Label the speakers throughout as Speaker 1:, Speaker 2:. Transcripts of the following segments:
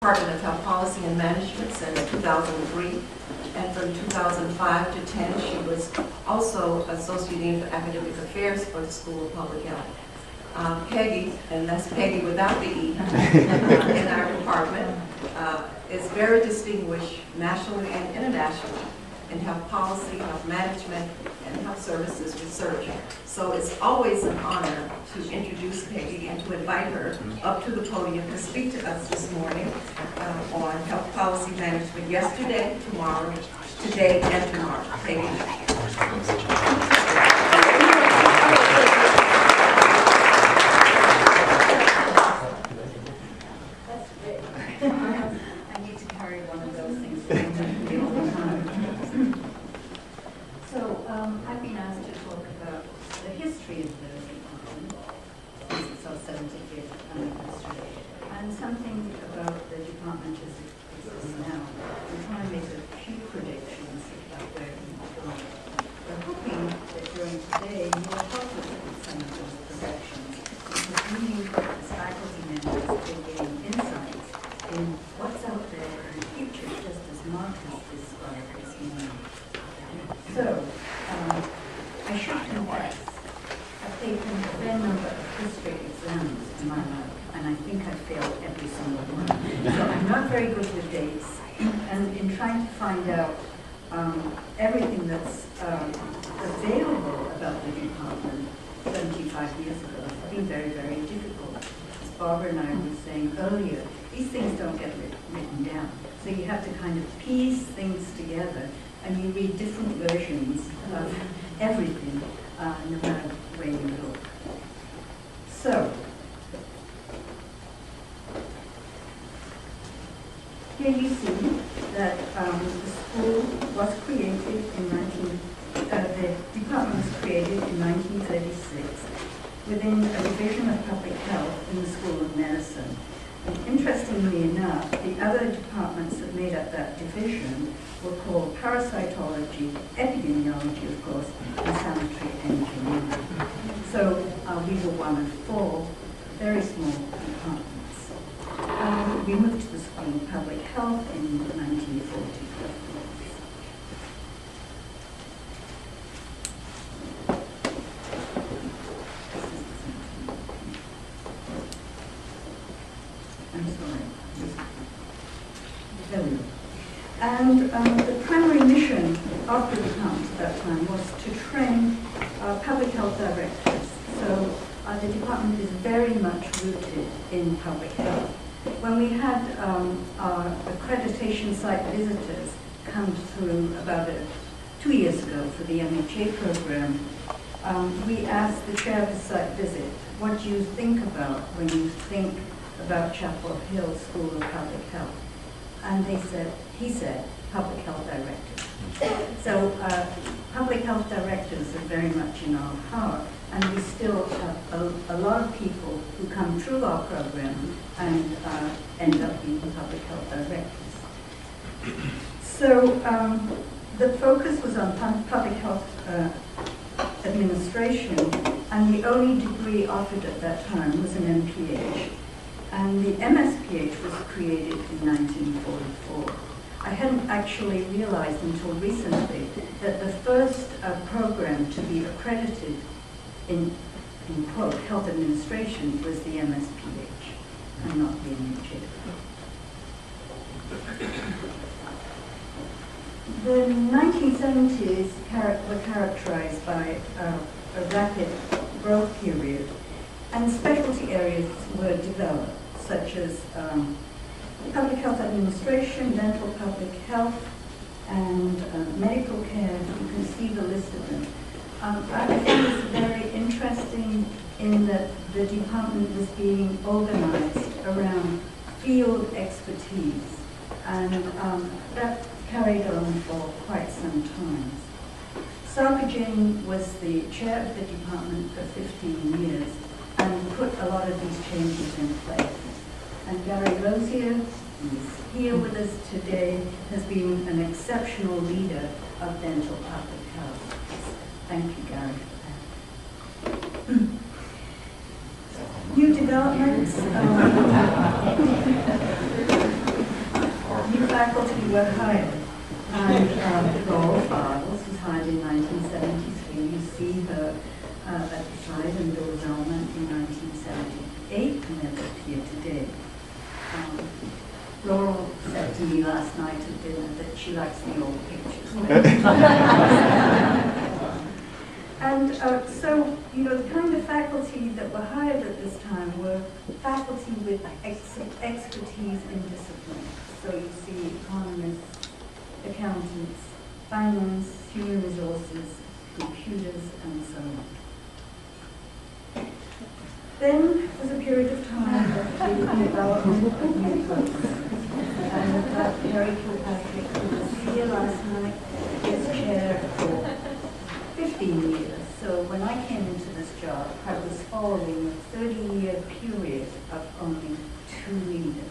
Speaker 1: Department of Health Policy and Management since 2003. And from 2005 to 10, she was also Associate Dean for Academic Affairs for the School of Public Health. Peggy, and that's Peggy without the E, in our department, is very distinguished nationally and internationally in health policy, health management, and health services research. So it's always an honor to introduce Peggy and to invite her up to the podium to speak to us this morning on health policy management yesterday, tomorrow, today, and tomorrow. Peggy.
Speaker 2: I've been asked to talk about the history of the department since its 75th anniversary, and something about the department as it exists now, and try and make a few predictions about where it might go. We're hoping that during today you will help us with some of those predictions, because we need as faculty members to gain insights in what's out there in the future, just as Mark has described this morning. So, I should confess, I've taken a fair number of history exams in my life, and I think I failed every single one. So I'm not very good with dates, and in trying to find out everything that's available about the department 75 years ago, it's been very, very difficult. As Barbara and I were saying earlier, these things don't get written down. So you have to kind of piece things together, and you read different versions of everything, no matter where you look. So, here you see that the school was created in the department was created in 1936 within a division of public health in the School of Medicine. And interestingly enough, the other departments that made up that division were called parasitology, epidemiology, of course, and sanitary engineering. So we were one of 4 very small departments. We moved to the School of Public Health in 1940. And the primary mission of the department at that time was to train public health directors. So the department is very much rooted in public health. When we had our accreditation site visitors come through about 2 years ago for the MHA program, we asked the chair of the site visit, what do you think about when you think about Chapel Hill School of Public Health? And he said, public health directors. So public health directors are very much in our heart, and we still have a lot of people who come through our program and end up being public health directors. So the focus was on public health administration, and the only degree offered at that time was an MPH. And the MSPH was created in 1944. I hadn't actually realized until recently that the first program to be accredited in quote, health administration was the MSPH and not the MHA. The 1970s were characterized by a rapid growth period, and specialty areas were developed, such as public health administration, dental public health, and medical care. You can see the list of them. I think it's very interesting in that the department was being organized around field expertise, and that carried on for quite some time. Sarkisian was the chair of the department for 15 years and put a lot of these changes in place. And Gary Rosier, who's here with us today, has been an exceptional leader of dental public health. Thank you, Gary. New developments. faculty were hired. And Laurel Farles was hired in 1973. You see her at the side, and Bill Zellman in 1978, and they're both here today. Laurel said to me last night at dinner that she likes the old pictures. And so, you know, the kind of faculty that were hired at this time were faculty with expertise in discipline. So you see economists, accountants, finance, human resources, computers, and so on. Then was a period of time of the development of new programs. And Harry Kilpatrick, who was here last night, is chair for 15 years. So when I came into this job, I was following a 30-year period of only 2 leaders.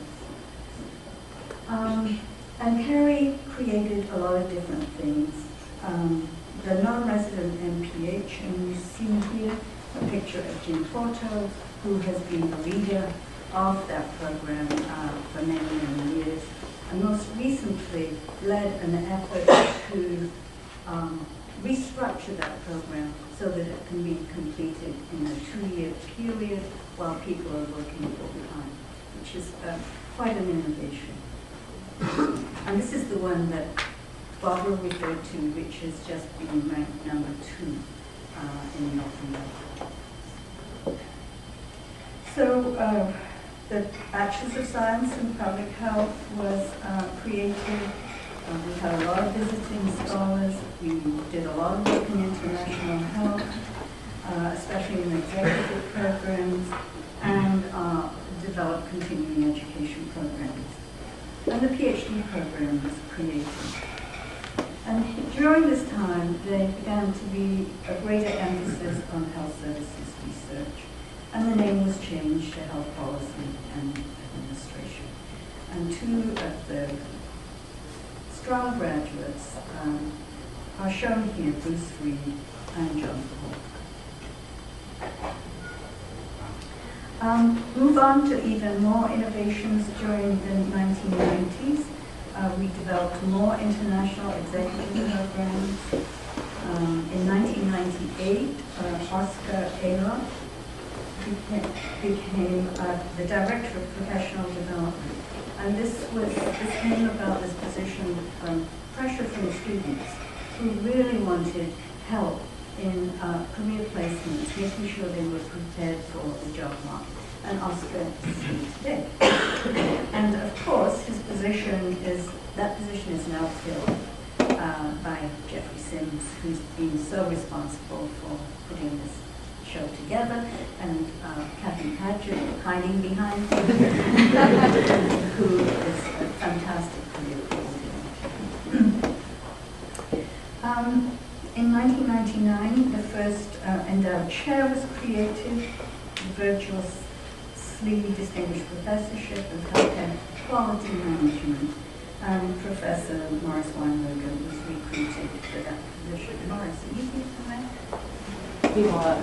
Speaker 2: And Carrie created a lot of different things. The non-resident MPH, and you see here a picture of Jim Porto, who has been the leader of that program for many, many years, and most recently led an effort to restructure that program so that it can be completed in a 2-year period while people are working full-time, which is quite an innovation. And this is the one that Barbara referred to, which has just been ranked number 2 in North America. So the Bachelor's of Science in Public Health was created. We had a lot of visiting scholars. We did a lot of work in international health, especially in executive programs, and developed continuing education programs. And the PhD program was created. And during this time, there began to be a greater emphasis on health services research. And the name was changed to Health Policy and Administration. And 2 of the strong graduates are shown here, Bruce Reed and John Paul. Move on to even more innovations during the 1990s. We developed more international executive programs. In 1998, Oscar Ayla became the Director of Professional Development. And this came about this position from pressure from students who really wanted help in career placements, making sure they were prepared for the job market. And Oscar is here today. And of course, that position is now filled by Jeffrey Sims, who's been so responsible for putting this show together, and Kathy Padgett hiding behind him, who is a fantastic career coordinator. In 1999, the first endowed chair was created, the virtuously distinguished professorship of healthcare quality management, and Professor Morris Weinberger was recruited for that position. Morris, are you here tonight?
Speaker 3: He was.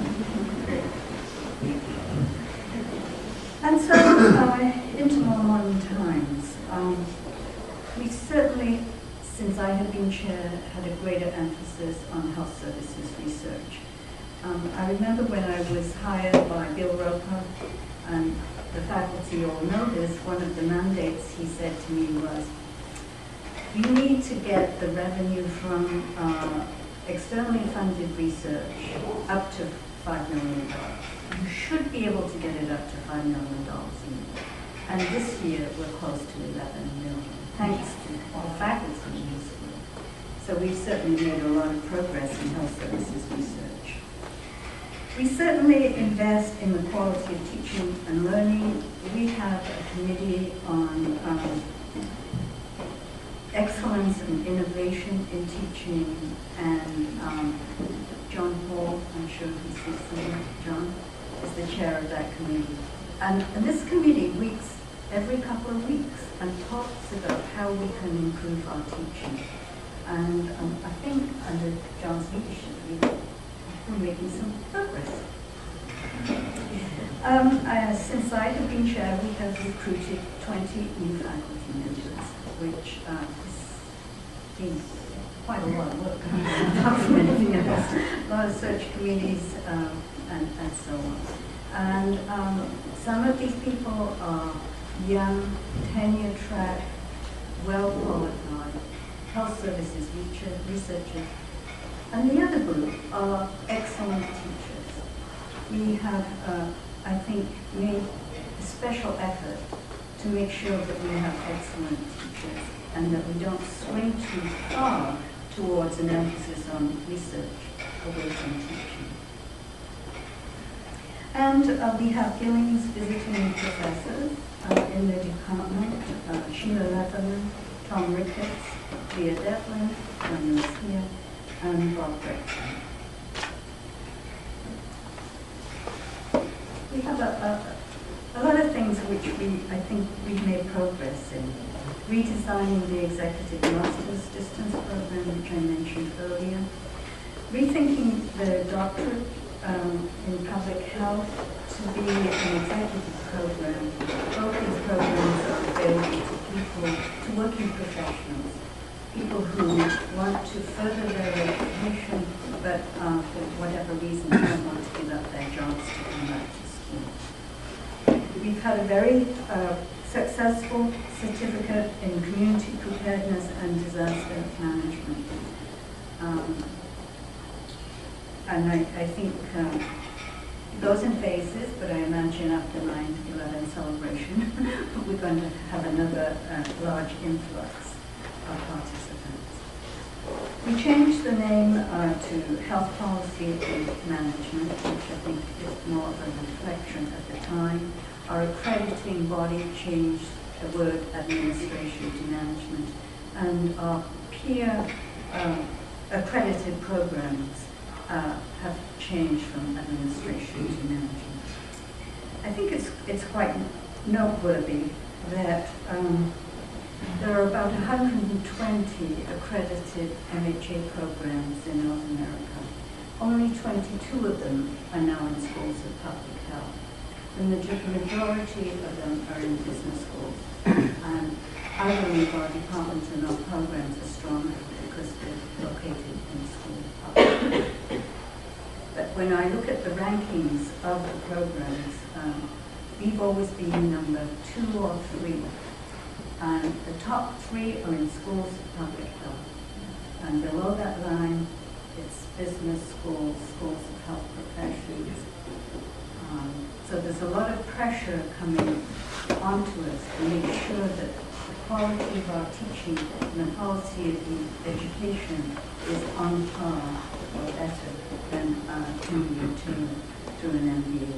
Speaker 2: And so, into more modern times, we certainly, since I have been chair, had a greater emphasis on health services research. I remember when I was hired by Bill Roper, and the faculty all know this, one of the mandates he said to me was, you need to get the revenue from externally funded research up to $5 million. You should be able to get it up to $5 million a year. And this year, we're close to 11 million, thanks to all faculty in the school. So we've certainly made a lot of progress in health services research. We certainly invest in the quality of teaching and learning. We have a committee on excellence and innovation in teaching, and John Hall, I'm sure he sits there, John, is the chair of that committee. And this committee meets every couple of weeks and talks about how we can improve our teaching. And I think under John's leadership, we're making some progress. Since I have been chair, we have recruited 20 new faculty members. which has been quite a lot of work documenting it, a lot of search committees and so on. And some of these people are young, tenure-track, well-qualified health services researchers, and the other group are excellent teachers. We have, I think, made a special effort to make sure that we have excellent teachers and that we don't swing too far towards an emphasis on research away from teaching. And we have Gillings visiting professors in the department, Sheila Leatherman, Tom Ricketts, Leah Devlin, John Lewis here, and Bob Gretchen. We have a lot of things which I think we've made progress in. Redesigning the executive master's distance program, which I mentioned earlier. Rethinking the doctorate in public health to be an executive program. Both these programs are available to people, to working professionals, people who want to further their education, but for whatever reason don't want to give up their jobs to come back to school. We've had a very successful certificate in community preparedness and disaster management. And I think it goes in phases, but I imagine after 9/11 celebration, we're going to have another large influx of participants. We changed the name to Health Policy and Management, which I think is more of a reflection at the time. Our accrediting body changed the word administration to management, and our peer accredited programs have changed from administration to management. I think it's quite noteworthy that there are about 120 accredited MHA programs in North America. Only 22 of them are now in schools of public health. The majority of them are in business schools. And I believe our departments and our programs are stronger because they're located in schools of public health. But when I look at the rankings of the programs, we've always been number 2 or 3. And the top 3 are in schools of public health. And below that line, it's business schools, schools of health professions. So there's a lot of pressure coming onto us to make sure that the quality of our teaching and the quality of the education is on par or better than can be obtained through an MBA.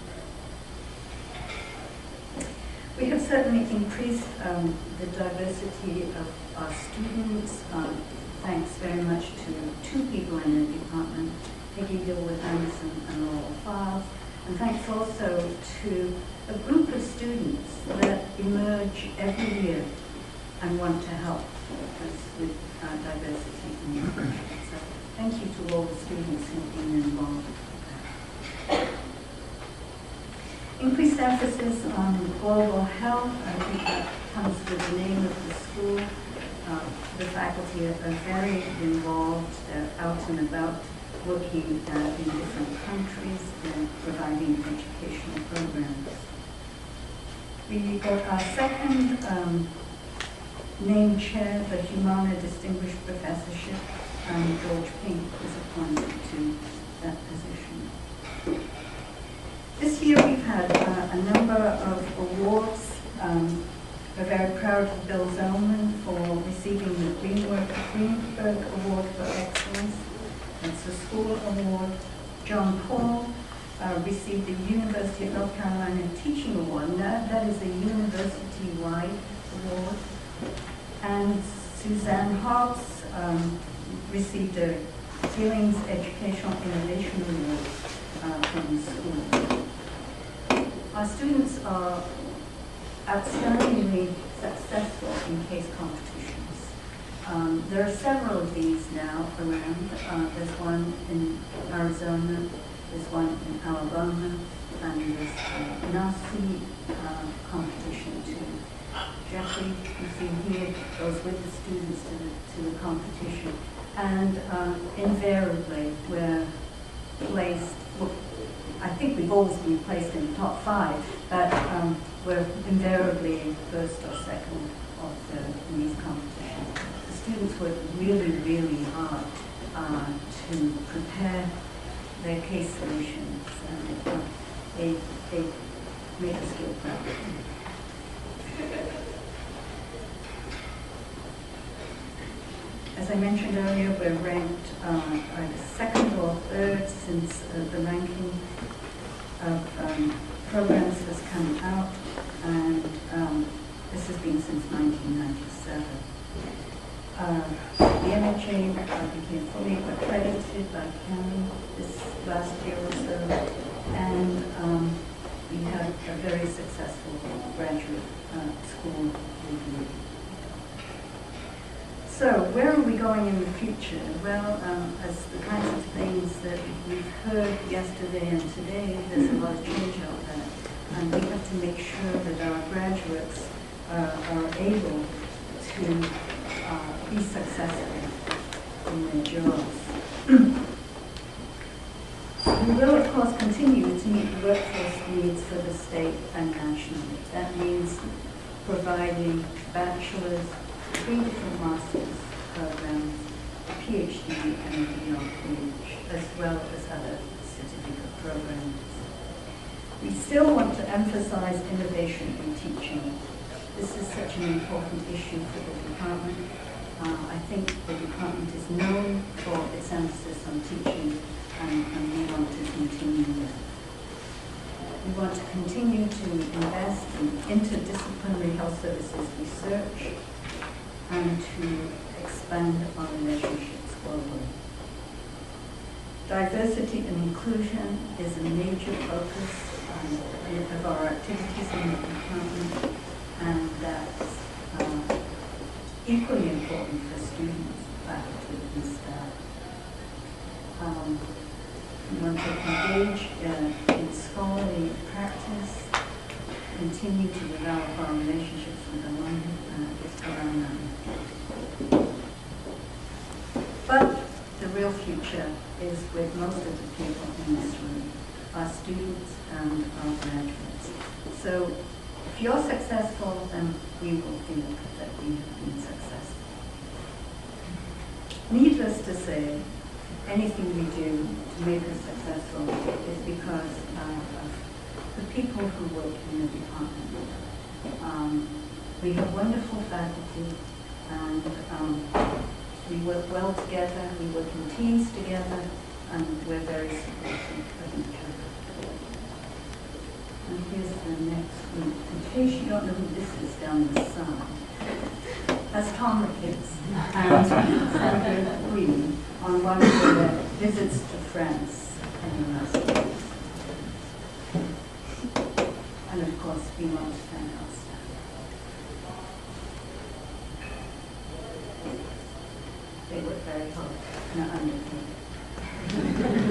Speaker 2: We have certainly increased the diversity of our students. Thanks very much to 2 people in the department, Peggy Leatt and Laurel Files. And thanks also to a group of students that emerge every year and want to help us with diversity and inclusion. So thank you to all the students who've been involved with that. Increased emphasis on global health. I think that comes with the name of the school. The faculty are very involved. They're out and about, working in different countries and providing educational programs. We got our second named chair, the Humana Distinguished Professorship, and George Pink was appointed to that position. This year we've had a number of awards. We're very proud of Bill Zellman for receiving the Greenberg Award for Excellence. It's a school award. John Paul received the University of North Carolina Teaching Award. That is a university-wide award. And Suzanne Hobbs received a Gillings Educational Innovation Award from the school. Our students are outstandingly successful in case competitions. There are several of these now around. There's one in Arizona, there's one in Alabama, and there's a NACI competition too. Jeffrey, you see here, goes with the students to the competition. And invariably, we're placed, well, I think we've always been placed in the top 5, but we're invariably first or second or third in these competitions. The students work really, really hard to prepare their case solutions, and they make us feel proud. As I mentioned earlier, we're ranked either second or third since the ranking of programs has come out, and this has been since 1997. The MHA became fully accredited by county this last year or so, and we had a very successful graduate school review. So, where are we going in the future? Well, as the kinds of things that we've heard yesterday and today, there's a lot of change out there. And we have to make sure that our graduates are able to be successful in their jobs. We will, of course, continue to meet the workforce needs for the state and nationally. That means providing bachelor's, 3 different master's programs, a PhD and a DLPH, as well as other certificate programs. We still want to emphasize innovation in teaching. This is such an important issue for the department. I think the department is known for its emphasis on teaching, and we want to continue that. We want to continue to invest in interdisciplinary health services research and to expand our relationships globally. Diversity and inclusion is a major focus of our activities in the department, and that's equally important for students, faculty, and staff. We want to engage in scholarly practice, continue to develop our relationships with alumni. But the real future is with most of the people in this room, our students and our graduates. So if you're successful, then we will feel that we have been successful. Needless to say, anything we do to make us successful is because of the people who work in the department. We have wonderful faculty, and we work well together, we work in teams together, and we're very supportive of each other. And here's the next group. In case you don't know who this is down the side, that's Tom Ricketts and Sandra Green on one of their visits to France and the last years. And of course, we want to thank our staff. They work very hard and are underpaid.